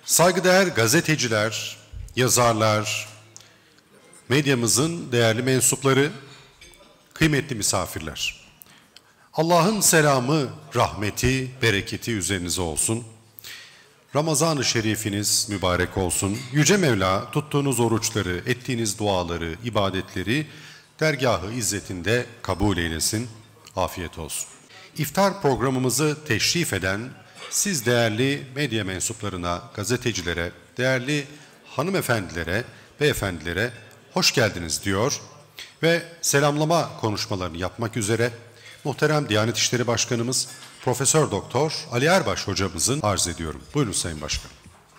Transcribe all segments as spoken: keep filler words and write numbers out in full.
Saygıdeğer gazeteciler, yazarlar, medyamızın değerli mensupları, kıymetli misafirler. Allah'ın selamı, rahmeti, bereketi üzerinize olsun. Ramazan-ı Şerifiniz mübarek olsun. Yüce Mevla tuttuğunuz oruçları, ettiğiniz duaları, ibadetleri dergâh-ı izzetinde kabul eylesin. Afiyet olsun. İftar programımızı teşrif eden siz değerli medya mensuplarına, gazetecilere, değerli hanımefendilere, beyefendilere hoş geldiniz diyor ve selamlama konuşmalarını yapmak üzere muhterem Diyanet İşleri Başkanımız Profesör Doktor Ali Erbaş hocamızın arz ediyorum. Buyurun Sayın Başkan.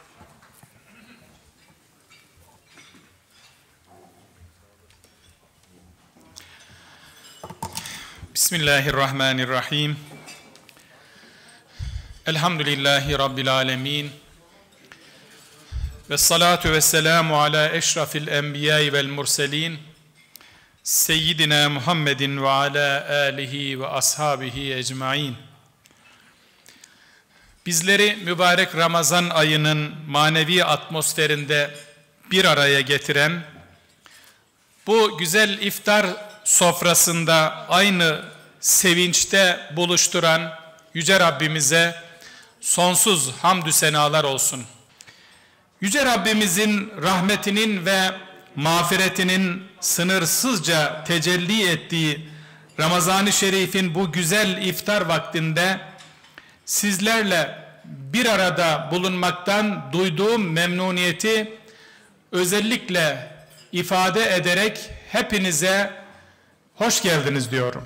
Bismillahirrahmanirrahim. Elhamdülillahi Rabbil alemin. Ve salatu ve selamu ala eşrafil enbiyayı vel murselin. Seyyidina Muhammedin ve ala alihi ve ashabihi ecmain. Bizleri mübarek Ramazan ayının manevi atmosferinde bir araya getiren, bu güzel iftar sofrasında aynı sevinçte buluşturan Yüce Rabbimize sonsuz hamdü senalar olsun. Yüce Rabbimizin rahmetinin ve mağfiretinin sınırsızca tecelli ettiği Ramazan-ı Şerif'in bu güzel iftar vaktinde sizlerle bir arada bulunmaktan duyduğum memnuniyeti özellikle ifade ederek hepinize hoş geldiniz diyorum.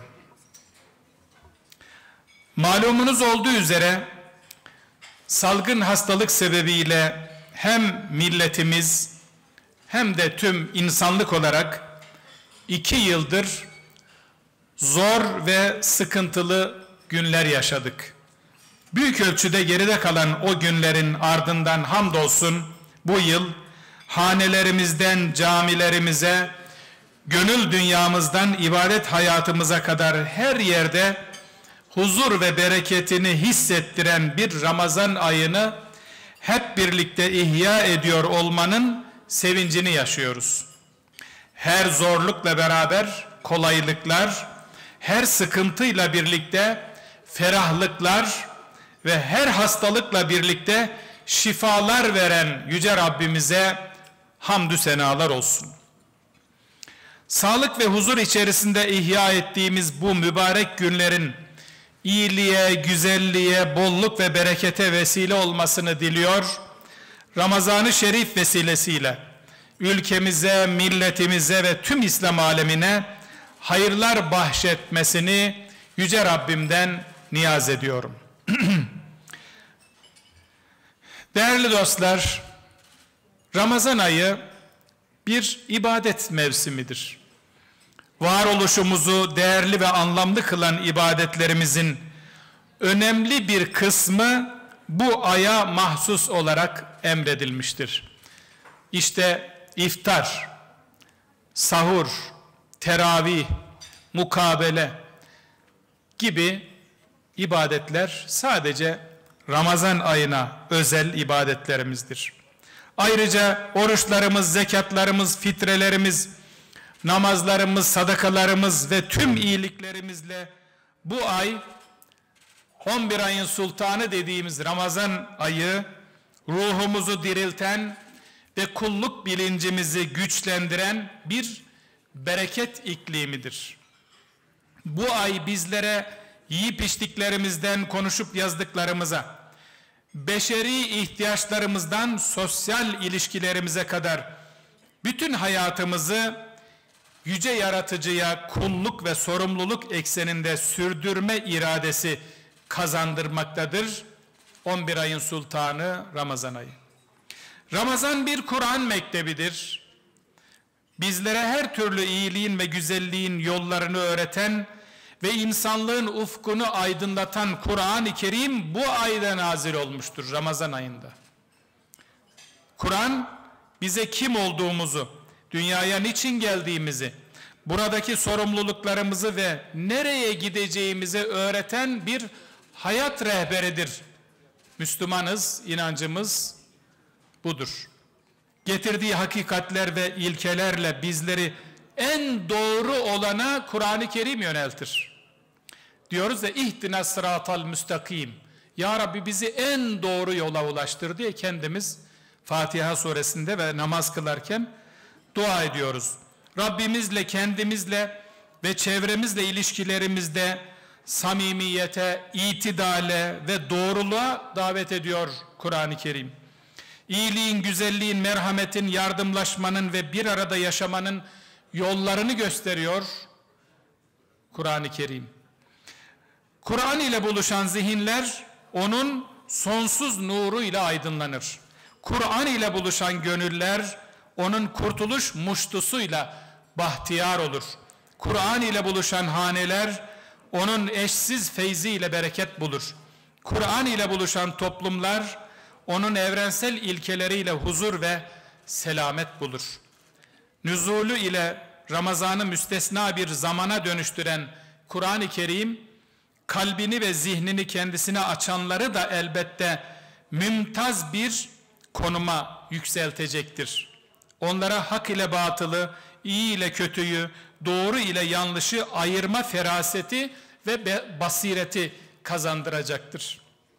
Malumunuz olduğu üzere salgın hastalık sebebiyle hem milletimiz hem de tüm insanlık olarak iki yıldır zor ve sıkıntılı günler yaşadık. Büyük ölçüde geride kalan o günlerin ardından hamdolsun bu yıl hanelerimizden camilerimize, gönül dünyamızdan ibadet hayatımıza kadar her yerde huzur ve bereketini hissettiren bir Ramazan ayını hep birlikte ihya ediyor olmanın sevincini yaşıyoruz. Her zorlukla beraber kolaylıklar, her sıkıntıyla birlikte ferahlıklar ve her hastalıkla birlikte şifalar veren Yüce Rabbimize hamdü senalar olsun. Sağlık ve huzur içerisinde ihya ettiğimiz bu mübarek günlerin iyiliğe, güzelliğe, bolluk ve berekete vesile olmasını diliyor. Ramazan-ı Şerif vesilesiyle ülkemize, milletimize ve tüm İslam alemine hayırlar bahşetmesini Yüce Rabbimden niyaz ediyorum. Değerli dostlar, Ramazan ayı bir ibadet mevsimidir. Varoluşumuzu değerli ve anlamlı kılan ibadetlerimizin önemli bir kısmı bu aya mahsus olarak emredilmiştir. İşte iftar, sahur, teravih, mukabele gibi ibadetler sadece Ramazan ayına özel ibadetlerimizdir. Ayrıca oruçlarımız, zekatlarımız, fitrelerimiz, namazlarımız, sadakalarımız ve tüm iyiliklerimizle bu ay on bir ayın sultanı dediğimiz Ramazan ayı ruhumuzu dirilten ve kulluk bilincimizi güçlendiren bir bereket iklimidir. Bu ay bizlere yiyip içtiklerimizden konuşup yazdıklarımıza, beşeri ihtiyaçlarımızdan sosyal ilişkilerimize kadar bütün hayatımızı yüce yaratıcıya kulluk ve sorumluluk ekseninde sürdürme iradesi kazandırmaktadır. on bir ayın sultanı Ramazan ayı. Ramazan bir Kur'an mektebidir. Bizlere her türlü iyiliğin ve güzelliğin yollarını öğreten ve insanlığın ufkunu aydınlatan Kur'an-ı Kerim bu ayda nazil olmuştur, Ramazan ayında. Kur'an bize kim olduğumuzu, dünyaya niçin geldiğimizi, buradaki sorumluluklarımızı ve nereye gideceğimizi öğreten bir hayat rehberidir. Müslümanız, inancımız budur. Getirdiği hakikatler ve ilkelerle bizleri en doğru olana Kur'an-ı Kerim yöneltir. Diyoruz ya, ihdina sıratal müstakim. Ya Rabbi bizi en doğru yola ulaştır diye kendimiz Fatiha suresinde ve namaz kılarken dua ediyoruz. Rabbimizle, kendimizle ve çevremizle ilişkilerimizde samimiyete, itidale ve doğruluğa davet ediyor Kur'an-ı Kerim. İyiliğin, güzelliğin, merhametin, yardımlaşmanın ve bir arada yaşamanın yollarını gösteriyor Kur'an-ı Kerim. Kur'an ile buluşan zihinler onun sonsuz nuru ile aydınlanır. Kur'an ile buluşan gönüller onun kurtuluş muştusuyla bahtiyar olur. Kur'an ile buluşan haneler onun eşsiz feyzi ile bereket bulur. Kur'an ile buluşan toplumlar onun evrensel ilkeleriyle huzur ve selamet bulur. Nüzulü ile Ramazan'ı müstesna bir zamana dönüştüren Kur'an-ı Kerim, kalbini ve zihnini kendisine açanları da elbette mümtaz bir konuma yükseltecektir. Onlara hak ile batılı, iyi ile kötüyü, doğru ile yanlışı ayırma feraseti ve basireti kazandıracaktır.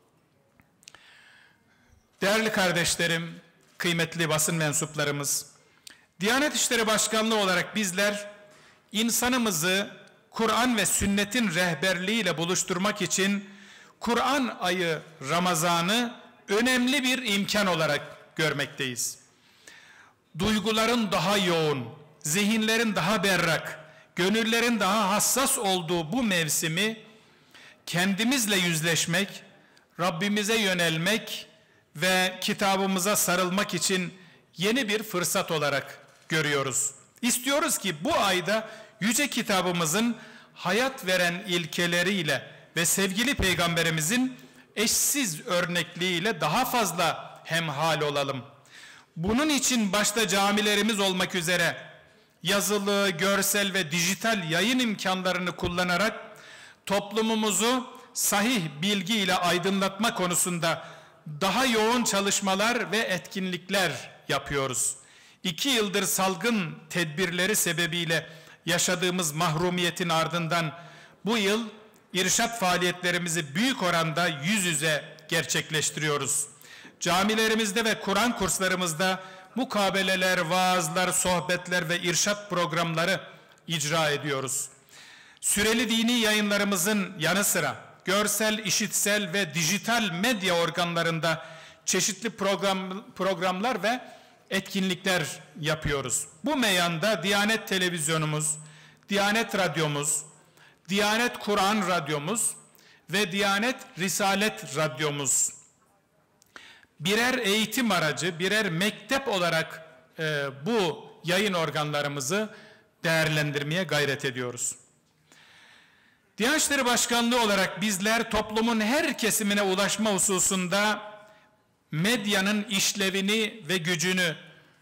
Değerli kardeşlerim, kıymetli basın mensuplarımız, Diyanet İşleri Başkanlığı olarak bizler insanımızı Kur'an ve sünnetin rehberliğiyle buluşturmak için Kur'an ayı Ramazan'ı önemli bir imkan olarak görmekteyiz. Duyguların daha yoğun, zihinlerin daha berrak, gönüllerin daha hassas olduğu bu mevsimi kendimizle yüzleşmek, Rabbimize yönelmek ve kitabımıza sarılmak için yeni bir fırsat olarak görüyoruz. İstiyoruz ki bu ayda yüce kitabımızın hayat veren ilkeleriyle ve sevgili peygamberimizin eşsiz örnekliğiyle daha fazla hemhal olalım. Bunun için başta camilerimiz olmak üzere yazılı, görsel ve dijital yayın imkanlarını kullanarak toplumumuzu sahih bilgi ile aydınlatma konusunda daha yoğun çalışmalar ve etkinlikler yapıyoruz. İki yıldır salgın tedbirleri sebebiyle yaşadığımız mahrumiyetin ardından bu yıl irşat faaliyetlerimizi büyük oranda yüz yüze gerçekleştiriyoruz. Camilerimizde ve Kur'an kurslarımızda mukabeleler, vaazlar, sohbetler ve irşat programları icra ediyoruz. Süreli dini yayınlarımızın yanı sıra görsel, işitsel ve dijital medya organlarında çeşitli program, programlar ve etkinlikler yapıyoruz. Bu meyanda Diyanet Televizyonumuz, Diyanet Radyomuz, Diyanet Kur'an Radyomuz ve Diyanet Risalet Radyomuz birer eğitim aracı, birer mektep olarak e, bu yayın organlarımızı değerlendirmeye gayret ediyoruz. Diyanet İşleri Başkanlığı olarak bizler toplumun her kesimine ulaşma hususunda medyanın işlevini ve gücünü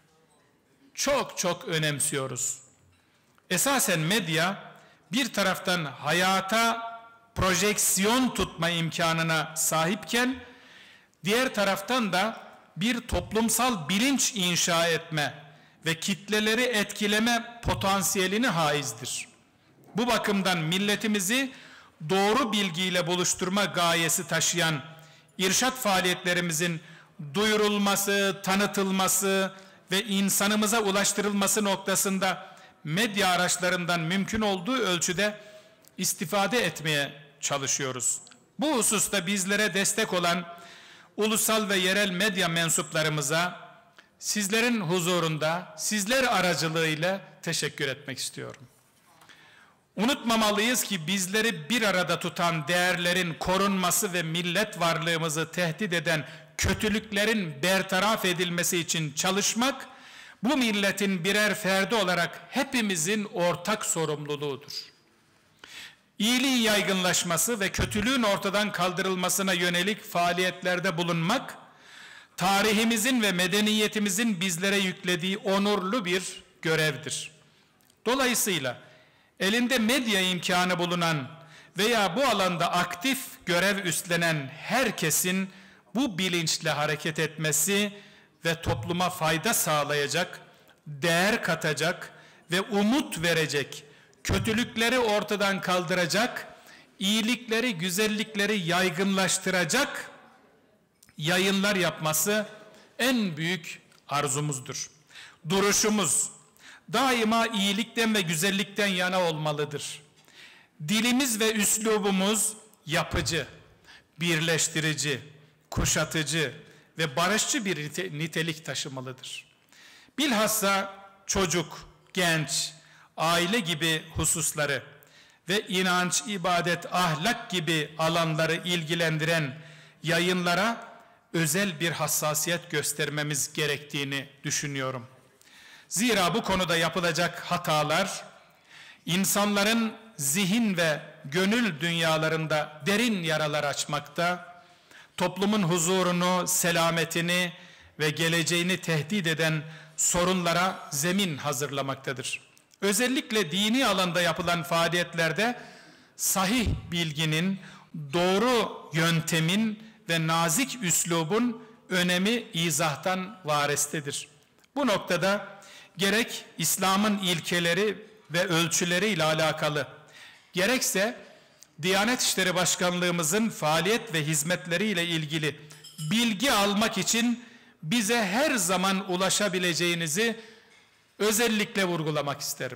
çok çok önemsiyoruz. Esasen medya bir taraftan hayata projeksiyon tutma imkanına sahipken diğer taraftan da bir toplumsal bilinç inşa etme ve kitleleri etkileme potansiyeline haizdir. Bu bakımdan milletimizi doğru bilgiyle buluşturma gayesi taşıyan irşat faaliyetlerimizin duyurulması, tanıtılması ve insanımıza ulaştırılması noktasında medya araçlarından mümkün olduğu ölçüde istifade etmeye çalışıyoruz. Bu hususta bizlere destek olan ulusal ve yerel medya mensuplarımıza sizlerin huzurunda, sizler aracılığıyla teşekkür etmek istiyorum. Unutmamalıyız ki bizleri bir arada tutan değerlerin korunması ve millet varlığımızı tehdit eden kötülüklerin bertaraf edilmesi için çalışmak, bu milletin birer ferdi olarak hepimizin ortak sorumluluğudur. İyiliğin yaygınlaşması ve kötülüğün ortadan kaldırılmasına yönelik faaliyetlerde bulunmak, tarihimizin ve medeniyetimizin bizlere yüklediği onurlu bir görevdir. Dolayısıyla elinde medya imkanı bulunan veya bu alanda aktif görev üstlenen herkesin bu bilinçle hareket etmesi ve topluma fayda sağlayacak, değer katacak ve umut verecek, kötülükleri ortadan kaldıracak, iyilikleri, güzellikleri yaygınlaştıracak yayınlar yapması en büyük arzumuzdur. Duruşumuz daima iyilikten ve güzellikten yana olmalıdır. Dilimiz ve üslubumuz yapıcı, birleştirici, kuşatıcı ve barışçı bir nitelik taşımalıdır. Bilhassa çocuk, genç, aile gibi hususları ve inanç, ibadet, ahlak gibi alanları ilgilendiren yayınlara özel bir hassasiyet göstermemiz gerektiğini düşünüyorum. Zira bu konuda yapılacak hatalar, insanların zihin ve gönül dünyalarında derin yaralar açmakta, toplumun huzurunu, selametini ve geleceğini tehdit eden sorunlara zemin hazırlamaktadır. Özellikle dini alanda yapılan faaliyetlerde sahih bilginin, doğru yöntemin ve nazik üslubun önemi izahtan varestedir. Bu noktada gerek İslam'ın ilkeleri ve ölçüleriyle alakalı, gerekse Diyanet İşleri Başkanlığımızın faaliyet ve hizmetleriyle ilgili bilgi almak için bize her zaman ulaşabileceğinizi özellikle vurgulamak isterim.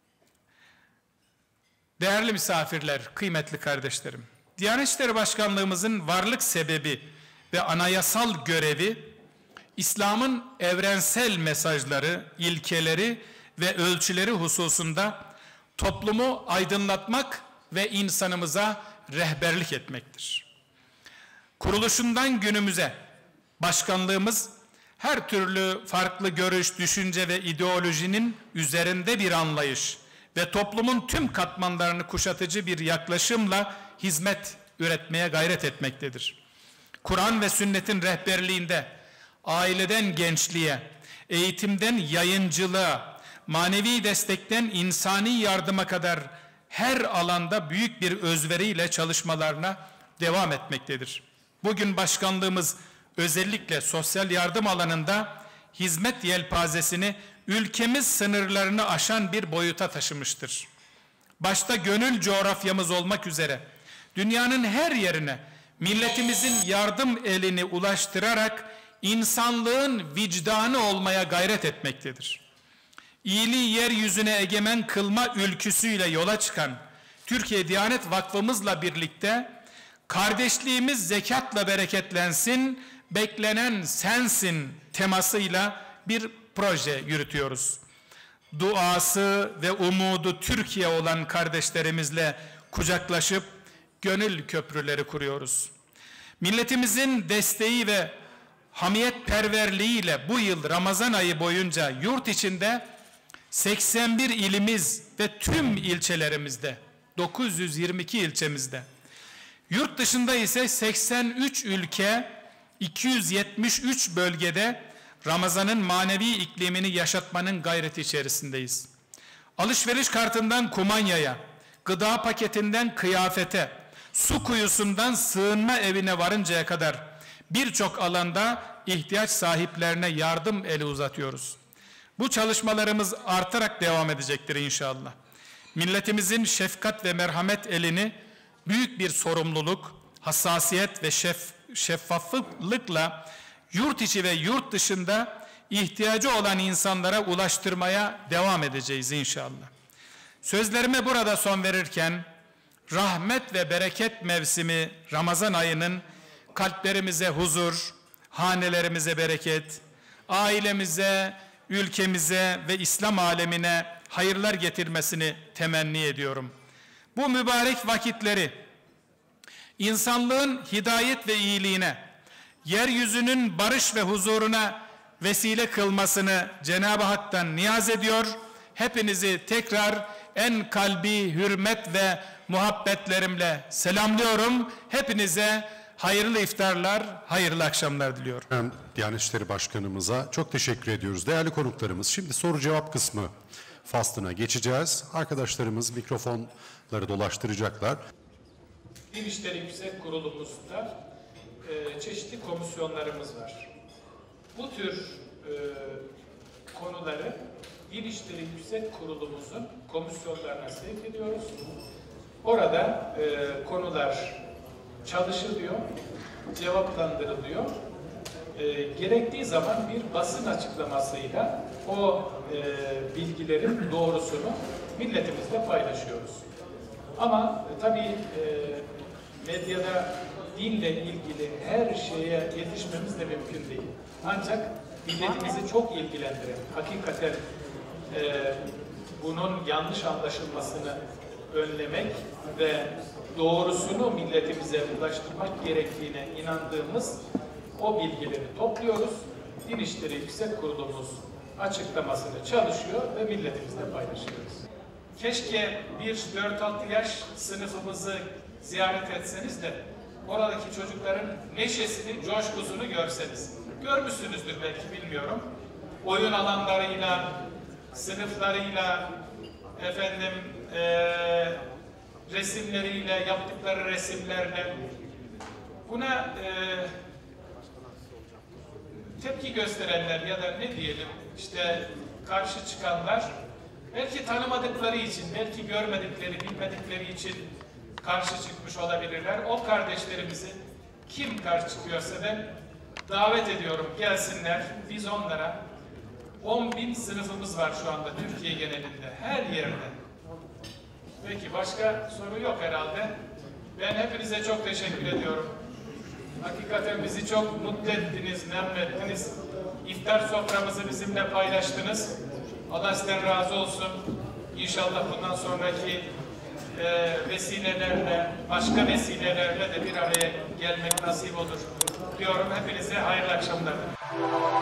Değerli misafirler, kıymetli kardeşlerim, Diyanet İşleri Başkanlığımızın varlık sebebi ve anayasal görevi, İslam'ın evrensel mesajları, ilkeleri ve ölçüleri hususunda toplumu aydınlatmak ve insanımıza rehberlik etmektir. Kuruluşundan günümüze başkanlığımız her türlü farklı görüş, düşünce ve ideolojinin üzerinde bir anlayış ve toplumun tüm katmanlarını kuşatıcı bir yaklaşımla hizmet üretmeye gayret etmektedir. Kur'an ve sünnetin rehberliğinde aileden gençliğe, eğitimden yayıncılığa, manevi destekten insani yardıma kadar her alanda büyük bir özveriyle çalışmalarına devam etmektedir. Bugün başkanlığımız özellikle sosyal yardım alanında hizmet yelpazesini ülkemiz sınırlarını aşan bir boyuta taşımıştır. Başta gönül coğrafyamız olmak üzere dünyanın her yerine milletimizin yardım elini ulaştırarak insanlığın vicdanı olmaya gayret etmektedir. İyiliği yeryüzüne egemen kılma ülküsüyle yola çıkan Türkiye Diyanet Vakfımızla birlikte kardeşliğimiz zekatla bereketlensin, beklenen sensin temasıyla bir proje yürütüyoruz. Duası ve umudu Türkiye olan kardeşlerimizle kucaklaşıp gönül köprüleri kuruyoruz. Milletimizin desteği ve hamiyetperverliğiyle bu yıl Ramazan ayı boyunca yurt içinde seksen bir ilimiz ve tüm ilçelerimizde, dokuz yüz yirmi iki ilçemizde, yurt dışında ise seksen üç ülke, iki yüz yetmiş üç bölgede Ramazan'ın manevi iklimini yaşatmanın gayreti içerisindeyiz. Alışveriş kartından kumanyaya, gıda paketinden kıyafete, su kuyusundan sığınma evine varıncaya kadar birçok alanda ihtiyaç sahiplerine yardım eli uzatıyoruz. Bu çalışmalarımız artarak devam edecektir inşallah. Milletimizin şefkat ve merhamet elini büyük bir sorumluluk, hassasiyet ve şef, şeffaflıkla yurt içi ve yurt dışında ihtiyacı olan insanlara ulaştırmaya devam edeceğiz inşallah. Sözlerime burada son verirken rahmet ve bereket mevsimi Ramazan ayının kalplerimize huzur, hanelerimize bereket, ailemize, ülkemize ve İslam alemine hayırlar getirmesini temenni ediyorum. Bu mübarek vakitleri insanlığın hidayet ve iyiliğine, yeryüzünün barış ve huzuruna vesile kılmasını Cenab-ı Hak'tan niyaz ediyor. Hepinizi tekrar en kalbi hürmet ve muhabbetlerimle selamlıyorum. Hepinize hayırlı iftarlar, hayırlı akşamlar diliyorum. Ben Diyanet İşleri Başkanımıza çok teşekkür ediyoruz. Değerli konuklarımız, şimdi soru cevap kısmı faslına geçeceğiz. Arkadaşlarımız mikrofonları dolaştıracaklar. Din İşleri Yüksek Kurulumuzda e, çeşitli komisyonlarımız var. bu tür e, konuları Din İşleri Yüksek Kurulumuzun komisyonlarına sevk ediyoruz. Orada e, konular çalışılıyor, cevaplandırılıyor. E, gerektiği zaman bir basın açıklamasıyla o e, bilgilerin doğrusunu milletimizle paylaşıyoruz. Ama e, tabii e, medyada dinle ilgili her şeye yetişmemiz de mümkün değil. Ancak milletimizi çok ilgilendiren, hakikaten e, bunun yanlış anlaşılmasını önlemek ve doğrusunu milletimize ulaştırmak gerektiğine inandığımız o bilgileri topluyoruz. Din İşleri Yüksek Kurulumuz açıklamasını çalışıyor ve milletimizle paylaşıyoruz. Keşke bir dört altı yaş sınıfımızı ziyaret etseniz de oradaki çocukların neşesini, coşkusunu görseniz. Görmüşsünüzdür belki, bilmiyorum. Oyun alanlarıyla, sınıflarıyla, efendim e, resimleriyle, yaptıkları resimlerle buna e, tepki gösterenler ya da ne diyelim işte karşı çıkanlar belki tanımadıkları için, belki görmedikleri, bilmedikleri için karşı çıkmış olabilirler. O kardeşlerimizi kim karşı çıkıyorsa ben davet ediyorum, gelsinler. Biz onlara on bin sınıfımız var şu anda Türkiye genelinde, her yerde. Peki başka soru yok herhalde. Ben hepinize çok teşekkür ediyorum. Hakikaten bizi çok mutlu ettiniz, memnun ettiniz. İftar soframızı bizimle paylaştınız. Allah sizden razı olsun. İnşallah bundan sonraki e, vesilelerle, başka vesilelerle de bir araya gelmek nasip olur diyorum. Hepinize hayırlı akşamlar.